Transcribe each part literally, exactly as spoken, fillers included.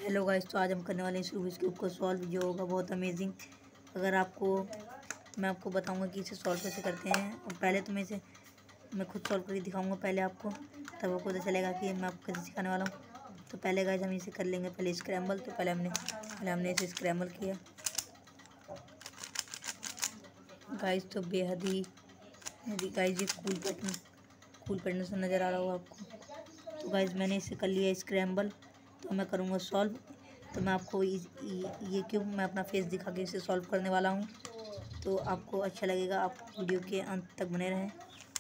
Hello guys, तो आज हम करने वाले हैं इस रूबिक्स क्यूब को सॉल्व, जो होगा बहुत अमेजिंग। अगर आपको मैं आपको बताऊंगा कि इसे सॉल्व कैसे करते हैं। और पहले तो मैं इसे मैं खुद सॉल्व करके दिखाऊंगा पहले आपको, तब आपको पता चलेगा कि मैं आपको कैसे सिखाने वाला हूँ। तो पहले गाइस हम इसे कर लेंगे पहले स्क्रैम्बल। तो पहले हमने पहले हमने इसे स्क्रैम्बल किया गाइस। तो बेहद ही गाइस ये कूल पैटर्न कूल पैटर्न से नज़र आ रहा होगा आपको। तो गाइस मैंने इसे कर लिया स्क्रैम्बल। तो मैं करूँगा सॉल्व। तो मैं आपको ये क्यूब मैं अपना फेस दिखा के इसे सॉल्व करने वाला हूँ। तो आपको अच्छा लगेगा, आप वीडियो के अंत तक बने रहें।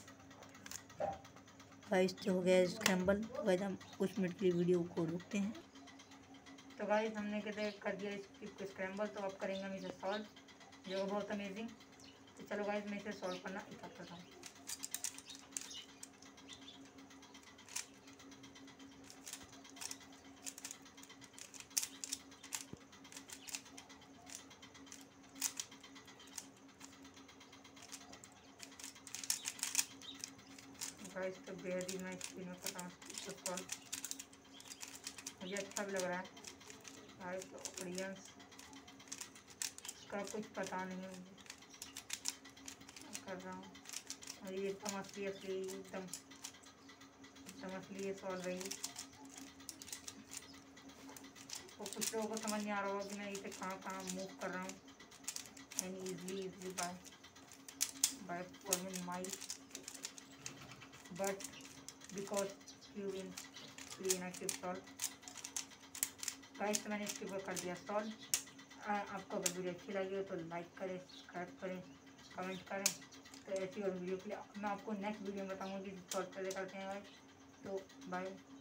गाइस जो हो गया स्क्रैम्बल। तो गाइस हम कुछ मिनट के लिए वीडियो को रोकते हैं। तो गाइस हमने कहते कर दिया इस क्यूब को स्क्रैम्बल। तो अब करेंगे हम इसे सॉल्व, जो बहुत अमेजिंग। तो चलो गाइस मैं इसे सॉल्व करना स्टार्ट करता हूँ। गाइस तो बेहद ही मैं स्क्रीन में करता हूँ इसको सॉल्व, मुझे अच्छा भी लग रहा है। गाइस तो ऑडियंस इसका कुछ पता नहीं है, मुझे कर रहा हूँ। और ये एकदम असली असली एकदम एकदम असली ये सॉल्व रही। तो कुछ लोगों को समझ नहीं आ रहा होगा कि मैं इसे कहाँ कहाँ मूव कर रहा हूँ। And easily easily bye bye forming my but because you in clean active solve. Guys तो मैंने इसके ऊपर कर दिया सॉल्व। आपको अगर वीडियो अच्छी लगी हो तो लाइक करें, सब्सक्राइब करें, कमेंट करें। तो ऐसी और वीडियो के लिए मैं आपको नेक्स्ट वीडियो में बताऊंगा कि सॉल्व कैसे करते हैं। तो बाय।